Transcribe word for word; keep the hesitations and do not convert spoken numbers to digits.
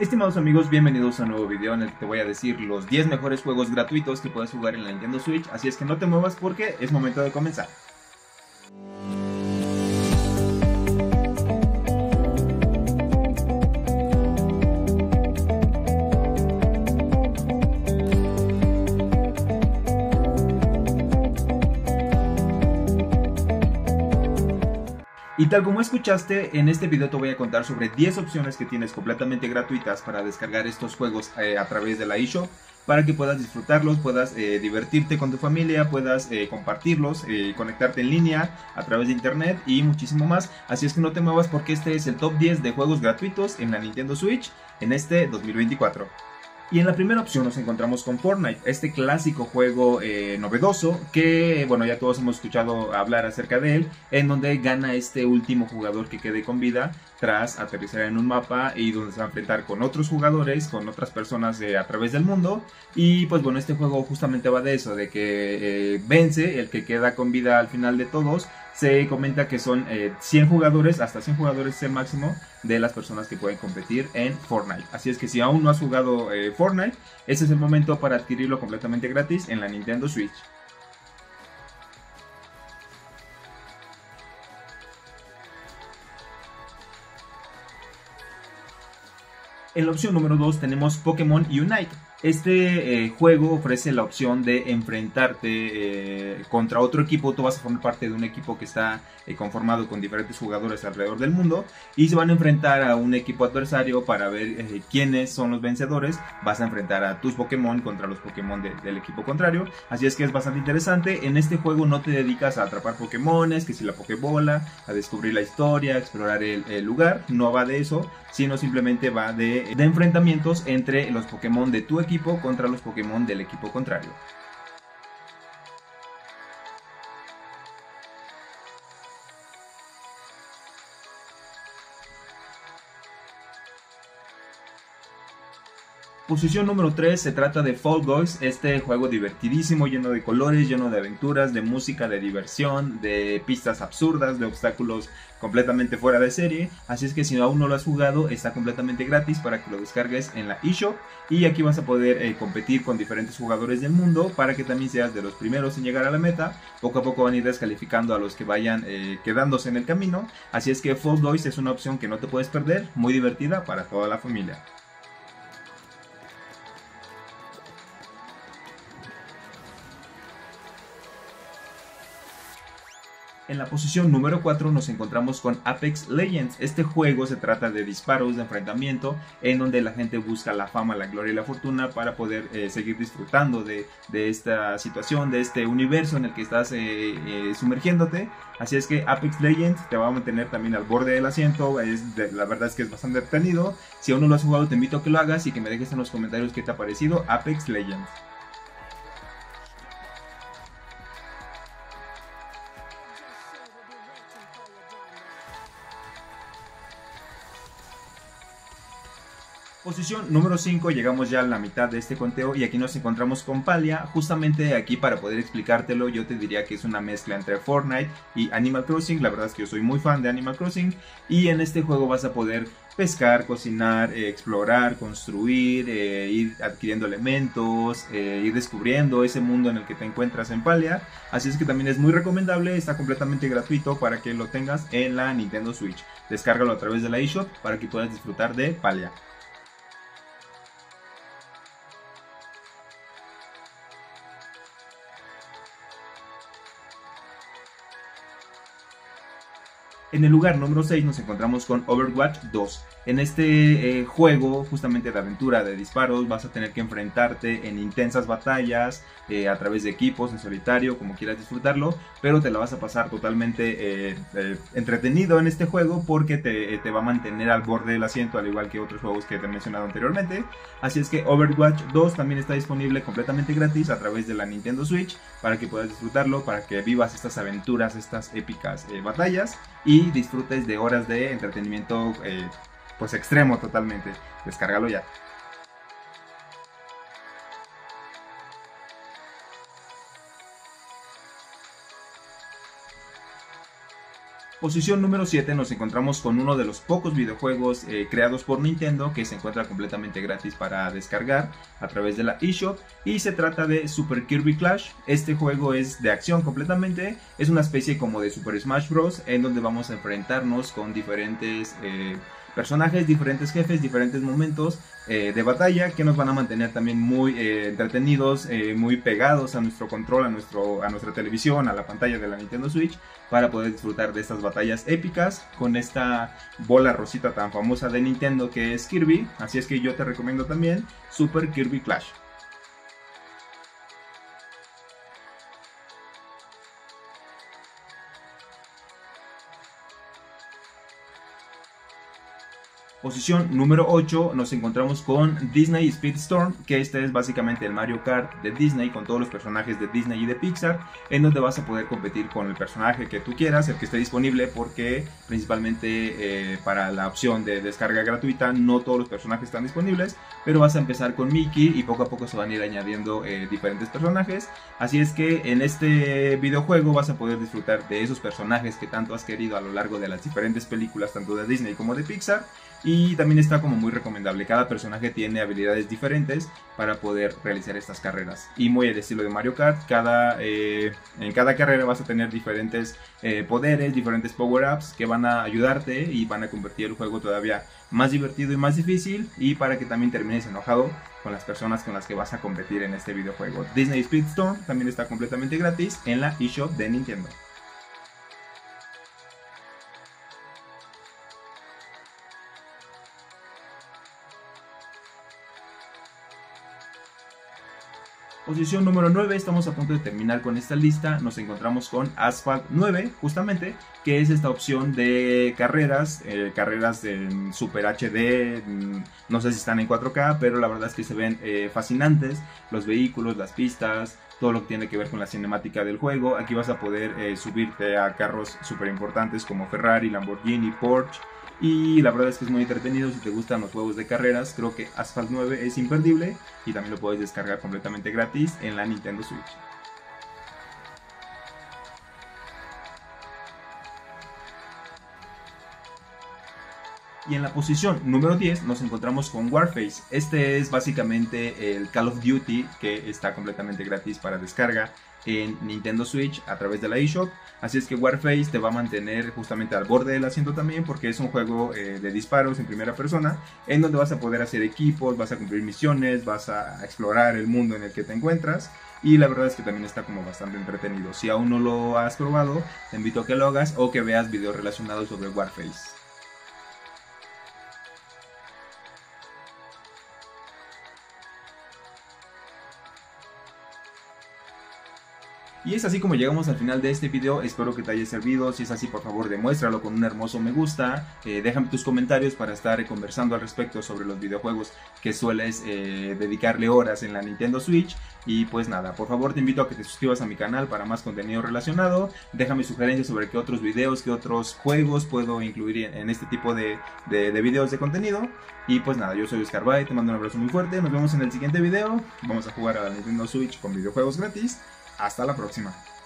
Estimados amigos, bienvenidos a un nuevo video en el que te voy a decir los diez mejores juegos gratuitos que puedes jugar en la Nintendo Switch, así es que no te muevas porque es momento de comenzar. Y tal como escuchaste, en este video te voy a contar sobre diez opciones que tienes completamente gratuitas para descargar estos juegos eh, a través de la eShop, para que puedas disfrutarlos, puedas eh, divertirte con tu familia, puedas eh, compartirlos, eh, conectarte en línea a través de internet y muchísimo más. Así es que no te muevas porque este es el top diez de juegos gratuitos en la Nintendo Switch en este dos mil veinticuatro. Y en la primera opción nos encontramos con Fortnite, este clásico juego eh, novedoso que, bueno, ya todos hemos escuchado hablar acerca de él, en donde gana este último jugador que quede con vida tras aterrizar en un mapa y donde se va a enfrentar con otros jugadores, con otras personas eh, a través del mundo. Y pues bueno, este juego justamente va de eso, de que eh, vence el que queda con vida al final de todos. Se comenta que son eh, cien jugadores, hasta cien jugadores es el máximo de las personas que pueden competir en Fortnite. Así es que si aún no has jugado eh, Fortnite, ese es el momento para adquirirlo completamente gratis en la Nintendo Switch. En la opción número dos tenemos Pokémon Unite. Este eh, juego ofrece la opción de enfrentarte eh, contra otro equipo. Tú vas a formar parte de un equipo que está eh, conformado con diferentes jugadores alrededor del mundo y se van a enfrentar a un equipo adversario para ver eh, quiénes son los vencedores. Vas a enfrentar a tus Pokémon contra los Pokémon de, del equipo contrario. Así es que es bastante interesante. En este juego no te dedicas a atrapar Pokémones, que si la Pokébola, a descubrir la historia, a explorar el, el lugar. No va de eso, sino simplemente va de, de enfrentamientos entre los Pokémon de tu equipo contra los Pokémon del equipo contrario. Posición número tres se trata de Fall Guys, este juego divertidísimo, lleno de colores, lleno de aventuras, de música, de diversión, de pistas absurdas, de obstáculos completamente fuera de serie. Así es que si aún no lo has jugado, está completamente gratis para que lo descargues en la eShop. Y aquí vas a poder eh, competir con diferentes jugadores del mundo para que también seas de los primeros en llegar a la meta. Poco a poco van a ir descalificando a los que vayan eh, quedándose en el camino. Así es que Fall Guys es una opción que no te puedes perder, muy divertida para toda la familia. En la posición número cuatro nos encontramos con Apex Legends. Este juego se trata de disparos, de enfrentamiento, en donde la gente busca la fama, la gloria y la fortuna para poder eh, seguir disfrutando de, de esta situación, de este universo en el que estás eh, eh, sumergiéndote. Así es que Apex Legends te va a mantener también al borde del asiento. Es de, la verdad es que es bastante entretenido. Si aún no lo has jugado, te invito a que lo hagas y que me dejes en los comentarios qué te ha parecido Apex Legends. Posición número cinco, llegamos ya a la mitad de este conteo y aquí nos encontramos con Palia. Justamente aquí, para poder explicártelo, yo te diría que es una mezcla entre Fortnite y Animal Crossing. La verdad es que yo soy muy fan de Animal Crossing y en este juego vas a poder pescar, cocinar, eh, explorar, construir, eh, ir adquiriendo elementos, eh, ir descubriendo ese mundo en el que te encuentras en Palia. Así es que también es muy recomendable, está completamente gratuito para que lo tengas en la Nintendo Switch. Descárgalo a través de la eShop para que puedas disfrutar de Palia. En el lugar número seis nos encontramos con Overwatch dos. En este eh, juego, justamente de aventura, de disparos, vas a tener que enfrentarte en intensas batallas, eh, a través de equipos, en solitario, como quieras disfrutarlo, pero te la vas a pasar totalmente eh, eh, entretenido en este juego porque te, te va a mantener al borde del asiento, al igual que otros juegos que te he mencionado anteriormente. Así es que Overwatch dos también está disponible completamente gratis a través de la Nintendo Switch para que puedas disfrutarlo, para que vivas estas aventuras, estas épicas eh, batallas y disfrutes de horas de entretenimiento eh, pues extremo totalmente. Descárgalo ya. Posición número siete, nos encontramos con uno de los pocos videojuegos eh, creados por Nintendo que se encuentra completamente gratis para descargar a través de la eShop, y se trata de Super Kirby Clash. Este juego es de acción completamente, es una especie como de Super Smash Bros. En donde vamos a enfrentarnos con diferentes eh, personajes, diferentes jefes, diferentes momentos eh, de batalla que nos van a mantener también muy eh, entretenidos, eh, muy pegados a nuestro control, a, nuestro, a nuestra televisión, a la pantalla de la Nintendo Switch, para poder disfrutar de estas batallas épicas con esta bola rosita tan famosa de Nintendo que es Kirby. Así es que yo te recomiendo también Super Kirby Clash. Posición número ocho, nos encontramos con Disney Speedstorm, que este es básicamente el Mario Kart de Disney con todos los personajes de Disney y de Pixar, en donde vas a poder competir con el personaje que tú quieras, el que esté disponible, porque principalmente eh, para la opción de descarga gratuita no todos los personajes están disponibles, pero vas a empezar con Mickey y poco a poco se van a ir añadiendo eh, diferentes personajes. Así es que en este videojuego vas a poder disfrutar de esos personajes que tanto has querido a lo largo de las diferentes películas, tanto de Disney como de Pixar. Y también está como muy recomendable, cada personaje tiene habilidades diferentes para poder realizar estas carreras. Y muy al estilo de Mario Kart, cada, eh, en cada carrera vas a tener diferentes eh, poderes, diferentes power-ups que van a ayudarte y van a convertir el juego todavía más divertido y más difícil, y para que también termines enojado con las personas con las que vas a competir en este videojuego. Disney Speedstorm también está completamente gratis en la eShop de Nintendo. Posición número nueve, estamos a punto de terminar con esta lista. Nos encontramos con Asphalt nueve, justamente, que es esta opción de carreras, eh, carreras en Super H D, no sé si están en cuatro K, pero la verdad es que se ven eh, fascinantes los vehículos, las pistas, todo lo que tiene que ver con la cinemática del juego. Aquí vas a poder eh, subirte a carros súper importantes como Ferrari, Lamborghini, Porsche. Y la verdad es que es muy entretenido. Si te gustan los juegos de carreras, creo que Asphalt nueve es imperdible. Y también lo puedes descargar completamente gratis en la Nintendo Switch. Y en la posición número diez nos encontramos con Warface. Este es básicamente el Call of Duty que está completamente gratis para descarga en Nintendo Switch a través de la eShop. Así es que Warface te va a mantener justamente al borde del asiento también, porque es un juego eh, de disparos en primera persona, en donde vas a poder hacer equipos, vas a cumplir misiones, vas a explorar el mundo en el que te encuentras. Y la verdad es que también está como bastante entretenido. Si aún no lo has probado, te invito a que lo hagas o que veas videos relacionados sobre Warface. Y es así como llegamos al final de este video. Espero que te haya servido. Si es así, por favor demuéstralo con un hermoso me gusta. eh, Déjame tus comentarios para estar conversando al respecto sobre los videojuegos que sueles eh, dedicarle horas en la Nintendo Switch. Y pues nada, por favor te invito a que te suscribas a mi canal para más contenido relacionado. Déjame sugerencias sobre qué otros videos, qué otros juegos puedo incluir en, en este tipo de, de, de videos de contenido. Y pues nada, yo soy Oscar Bay, te mando un abrazo muy fuerte. Nos vemos en el siguiente video. Vamos a jugar a la Nintendo Switch con videojuegos gratis. Hasta la próxima.